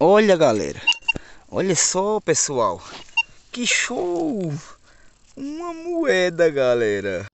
Olha, galera, olha só, pessoal, que show! Uma moeda, galera.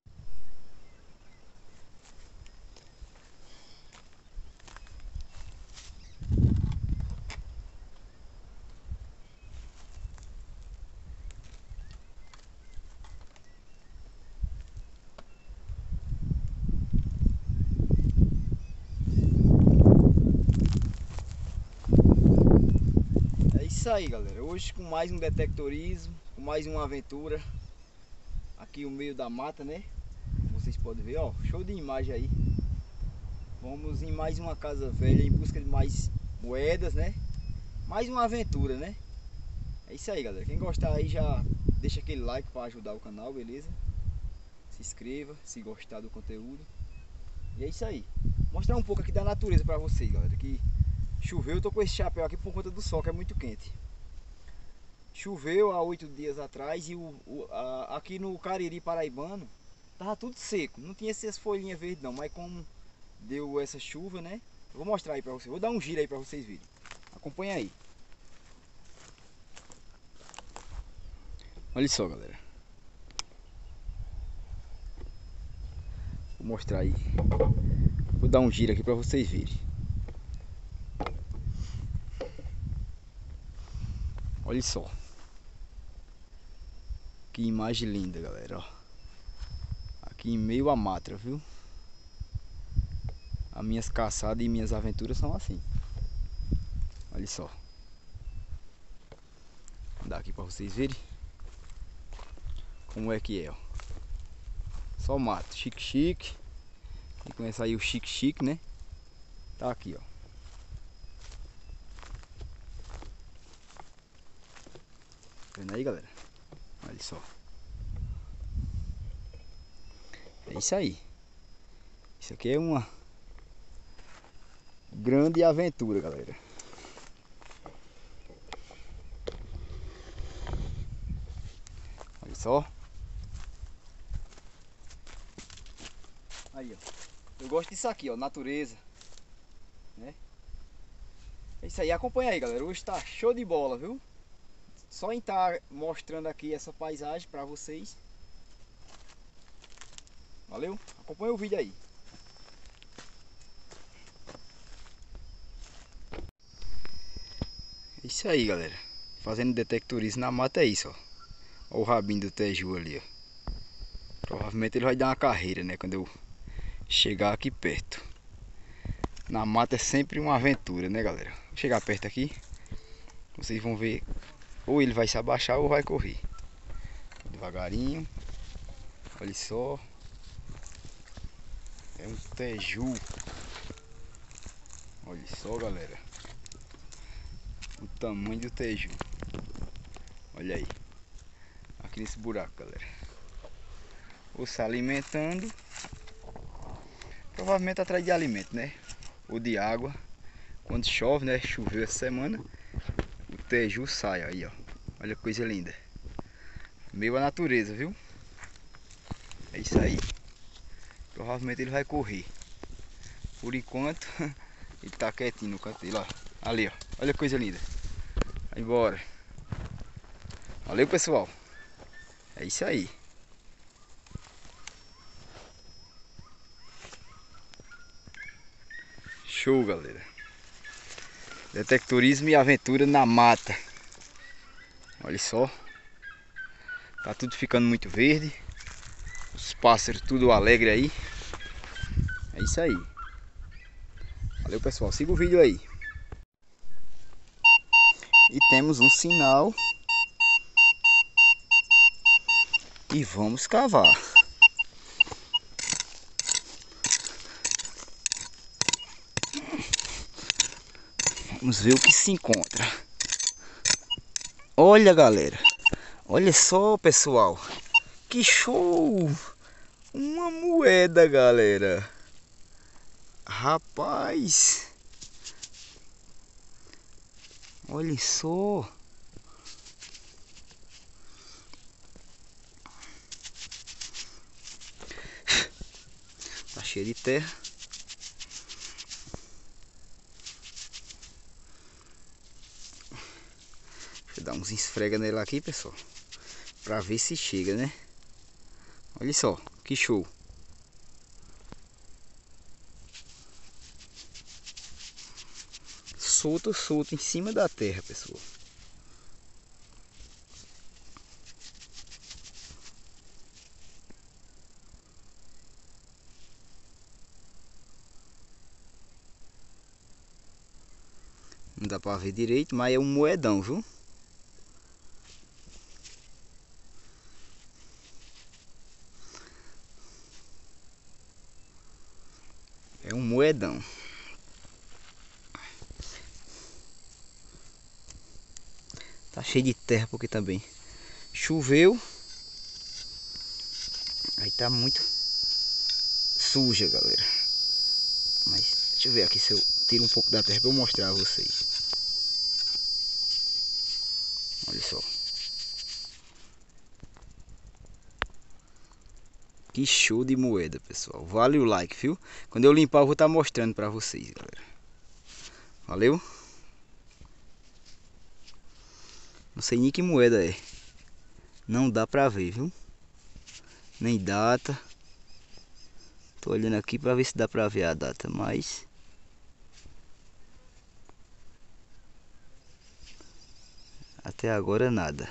É isso aí, galera. Hoje com mais um detectorismo, com mais uma aventura aqui no meio da mata, né? Como vocês podem ver, ó, show de imagem aí. Vamos em mais uma casa velha em busca de mais moedas, né? Mais uma aventura, né? É isso aí, galera. Quem gostar aí já deixa aquele like para ajudar o canal, beleza? Se inscreva se gostar do conteúdo. E é isso aí. Mostrar um pouco aqui da natureza para vocês, galera. Que choveu, eu tô com esse chapéu aqui por conta do sol, que é muito quente. Choveu há 8 dias atrás e aqui no Cariri paraibano tava tudo seco. Não tinha essas folhinhas verdes não, mas como deu essa chuva, né? Eu vou mostrar aí para vocês. Vou dar um giro aí para vocês verem. Acompanha aí. Olha só, galera. Vou mostrar aí. Vou dar um giro aqui para vocês verem. Olha só. Que imagem linda, galera, ó. Aqui em meio à mata, viu? As minhas caçadas e minhas aventuras são assim. Olha só. Vou dar aqui para vocês verem como é que é, ó. Só mato, chique. E começa aí o chique, né? Tá aqui, ó. Vendo aí, galera? Olha só. É isso aí. Isso aqui é uma grande aventura, galera. Olha só. Aí, ó. Eu gosto disso aqui, ó. Natureza. Né? É isso aí. Acompanha aí, galera. Hoje tá show de bola, viu? Só em estar mostrando aqui essa paisagem pra vocês. Valeu? Acompanha o vídeo aí. É isso aí, galera. Fazendo detectorismo na mata é isso, ó. Olha o rabinho do Teju ali, ó. Provavelmente ele vai dar uma carreira, né? Quando eu chegar aqui perto. Na mata é sempre uma aventura, né, galera? Vou chegar perto aqui. Vocês vão ver. Ou ele vai se abaixar ou vai correr. Devagarinho. Olha só. É um Teju. Olha só, galera. O tamanho do Teju. Olha aí. Aqui nesse buraco, galera. Ou se alimentando. Provavelmente atrás de alimento, né? Ou de água. Quando chove, né? Choveu essa semana. O Teju sai aí, ó. Olha que coisa linda. Meio a natureza, viu? É isso aí. Provavelmente ele vai correr. Por enquanto, ele tá quietinho no canto dele, ó. Ali, ó. Olha que coisa linda. Vai embora. Valeu, pessoal. É isso aí. Show, galera. Detectorismo e aventura na mata. Olha só. Tá tudo ficando muito verde. Os pássaros tudo alegre aí. É isso aí. Valeu, pessoal. Siga o vídeo aí. E temos um sinal. E vamos cavar. Vamos ver o que se encontra. Olha, galera. Olha só, pessoal. Que show! Uma moeda, galera. Rapaz. Olha só. Tá cheio de terra. Deixa eu dar uns esfrega nela aqui, pessoal, pra ver se chega, né? Olha só, que show. Solto em cima da terra, pessoal. Não dá pra ver direito, mas é um moedão, viu? É um moedão. Tá cheio de terra porque também choveu. Aí tá muito suja, galera. Mas deixa eu ver aqui se eu tiro um pouco da terra pra eu mostrar a vocês. Olha só. Que show de moeda, pessoal. Vale o like, viu? Quando eu limpar eu vou estar mostrando pra vocês, galera. Valeu? Não sei nem que moeda é. Não dá pra ver, viu? Nem data. Tô olhando aqui pra ver se dá pra ver a data, mas... até agora nada.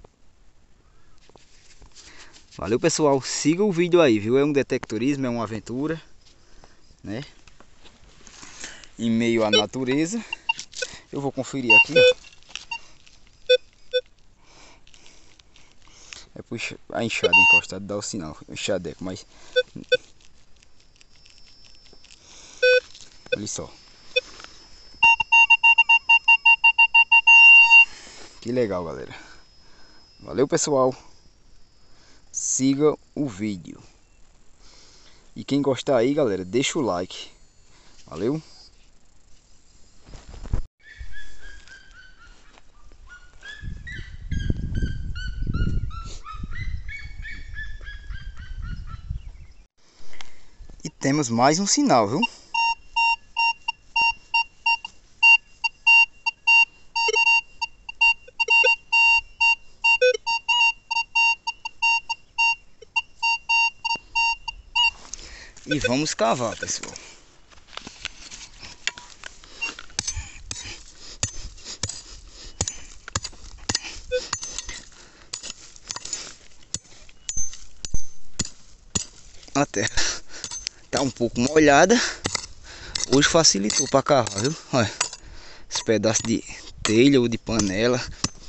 Valeu, pessoal. Siga o vídeo aí, viu? É um detectorismo, é uma aventura, né? Em meio à natureza. Eu vou conferir aqui, ó. É puxa a enxada encostada, dá o sinal. O enxadeco, mas... olha só. Que legal, galera. Valeu, pessoal. Siga o vídeo. E quem gostar aí, galera, deixa o like. Valeu? E temos mais um sinal, viu? E vamos cavar, pessoal. A terra tá um pouco molhada. Hoje facilitou para cavar, viu? Olha, esse pedaço de telha ou de panela.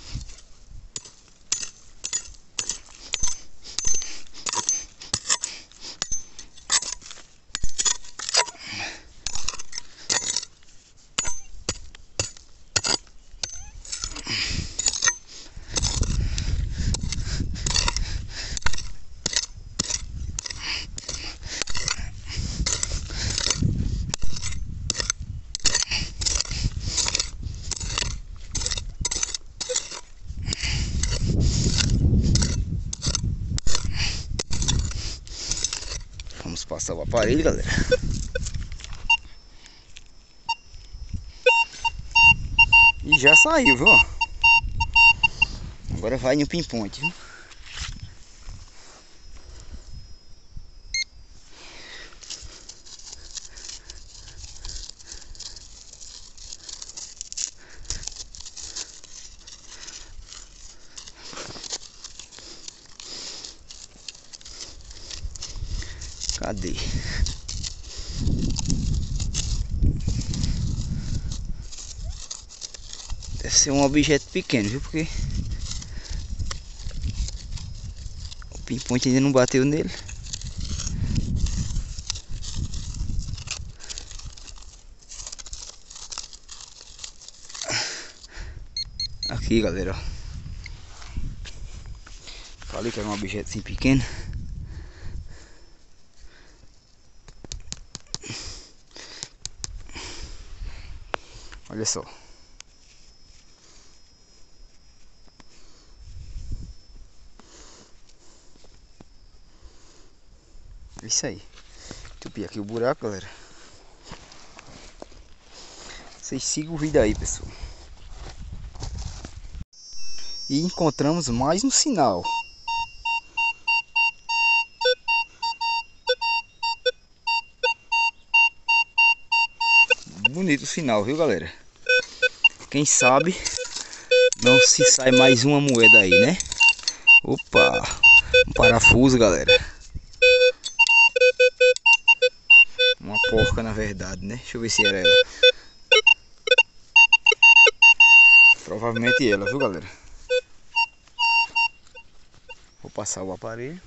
Vamos passar o aparelho, galera. E já saiu, viu? Agora vai no pinpoint, viu? Cadê? Deve ser um objeto pequeno, viu? Porque o pinpoint ainda não bateu nele. Aqui, galera, ó. Falei que era um objeto assim pequeno. Olha só. É isso aí. Entupi aqui o buraco, galera. Vocês sigam o vídeo aí, pessoal. E encontramos mais um sinal. Bonito o sinal, viu, galera? Quem sabe não se sai mais uma moeda aí, né? Opa, um parafuso, galera. Uma porca, na verdade, né? Deixa eu ver se era ela. Provavelmente ela, viu, galera? Vou passar o aparelho.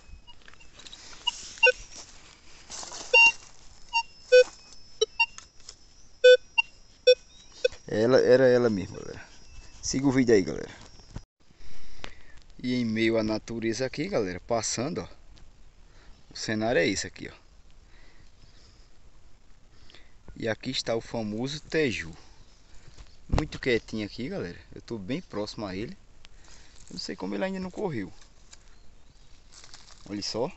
Era ela mesmo, galera. Siga o vídeo aí, galera. E em meio à natureza aqui, galera, passando, ó. O cenário é esse aqui, ó. E aqui está o famoso Teju. Muito quietinho aqui, galera. Eu tô bem próximo a ele. Eu não sei como ele ainda não correu. Olha só.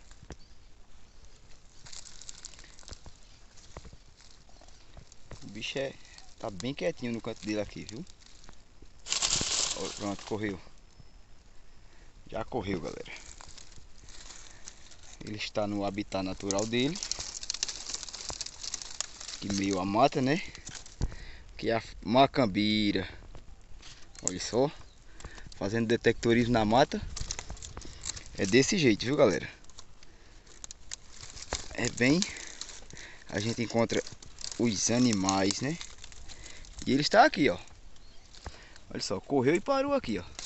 O bicho tá bem quietinho no canto dele aqui, viu? Ó, pronto, correu. Já correu, galera. Ele está no habitat natural dele. Aqui meio a mata, né? Aqui é a macambira. Olha só. Fazendo detectorismo na mata. É desse jeito, viu, galera? É bem... A gente encontra os animais, né? E ele está aqui, ó. Olha só, correu e parou aqui, ó.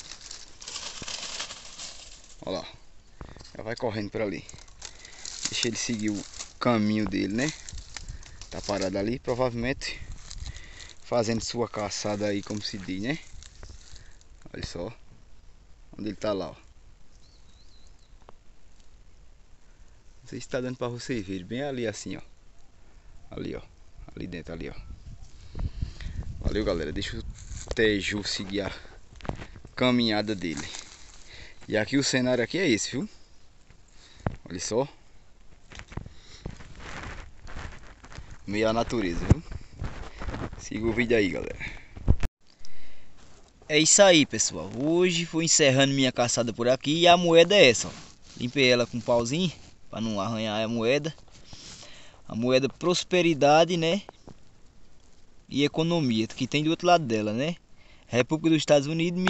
Olha lá. Já vai correndo por ali. Deixa ele seguir o caminho dele, né? Tá parado ali, provavelmente fazendo sua caçada aí, como se diz, né? Olha só. Onde ele tá lá, ó. Não sei se tá dando pra vocês verem. Bem ali assim, ó. Ali, ó. Ali dentro, ali, ó. Valeu, galera. Deixa o Teju seguir a caminhada dele. E aqui o cenário aqui é esse, viu? Olha só. Meio a natureza, viu? Siga o vídeo aí, galera. É isso aí, pessoal. Hoje vou encerrando minha caçada por aqui. E a moeda é essa, ó. Limpei ela com um pauzinho para não arranhar a moeda. A moeda prosperidade, né? E economia, que tem do outro lado dela, né? República dos Estados Unidos,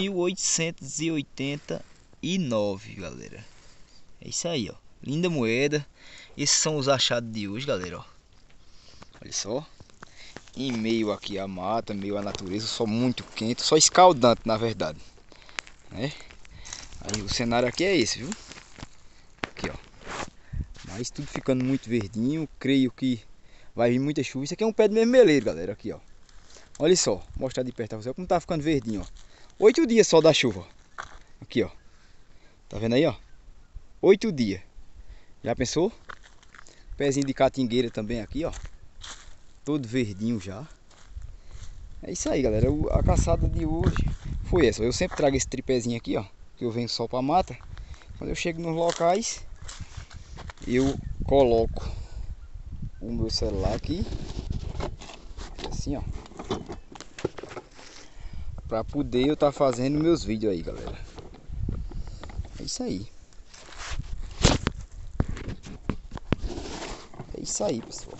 1889, galera. É isso aí, ó. Linda moeda. Esses são os achados de hoje, galera, ó. Olha só. Em meio aqui à mata, meio à natureza, só muito quente, só escaldante, na verdade, né? Aí o cenário aqui é esse, viu? Aqui, ó. Mas tudo ficando muito verdinho. Creio que vai vir muita chuva. Isso aqui é um pé de mermeleiro, galera. Aqui, ó. Olha só, vou mostrar de perto pra você como tá ficando verdinho, ó. 8 dias só da chuva. Aqui, ó. Tá vendo aí, ó? 8 dias. Já pensou? Pezinho de catingueira também aqui, ó. Todo verdinho já. É isso aí, galera. A caçada de hoje foi essa. Eu sempre trago esse tripézinho aqui, ó. Que eu venho só pra mata. Quando eu chego nos locais, eu coloco o meu celular aqui. Assim, ó. Pra poder eu estar fazendo meus vídeos aí, galera. É isso aí. É isso aí, pessoal.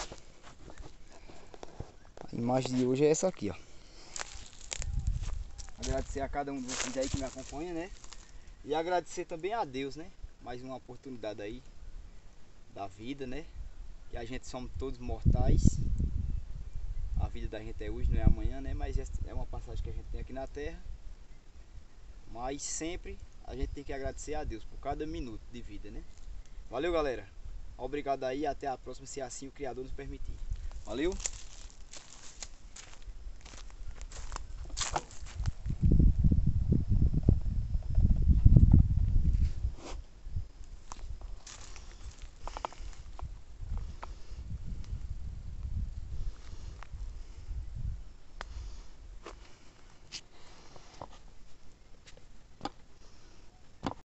A imagem de hoje é essa aqui, ó. Agradecer a cada um de vocês aí que me acompanha, né? E agradecer também a Deus, né? Mais uma oportunidade aí da vida, né? Que a gente somos todos mortais. A vida da gente é hoje, não é amanhã, né? Mas é uma passagem que a gente tem aqui na Terra. Mas sempre a gente tem que agradecer a Deus por cada minuto de vida, né? Valeu, galera. Obrigado aí, até a próxima, se assim o Criador nos permitir. Valeu!